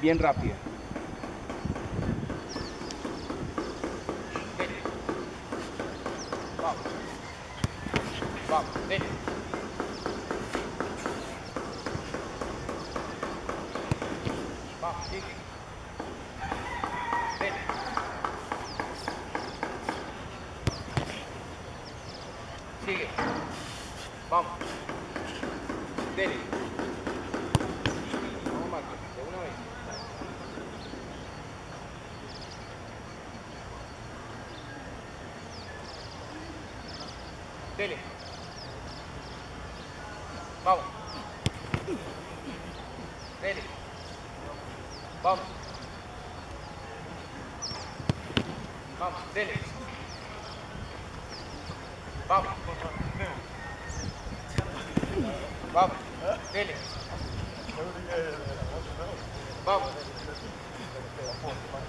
bien rápida. Dele. Vamos. Vamos, dele. Vamos, sigue. Dele. Sigue. Vamos. Dele. Vamos, Marco, de una vez. Dele. Vamos. Dele. Vamos. Vamos, dele. Vamos. Vamos, dele. Vamos.